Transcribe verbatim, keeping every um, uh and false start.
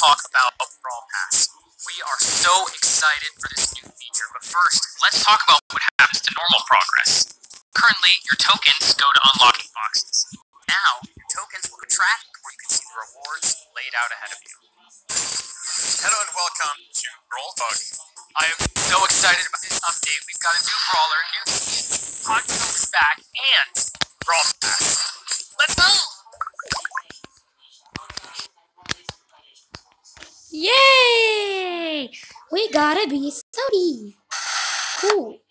talk about Brawl Pass. We are so excited for this new feature, but first, let's talk about what happens to normal progress. Currently, your tokens go to unlocking boxes. Now, your tokens will contract where you can see the rewards laid out ahead of you. Hello and welcome to Brawl Talk. I am so excited about this update. We've got a new brawler, new skin, Poncho is back, and Brawl Pass. Let's go! Yay! We got a B S O D. Cool.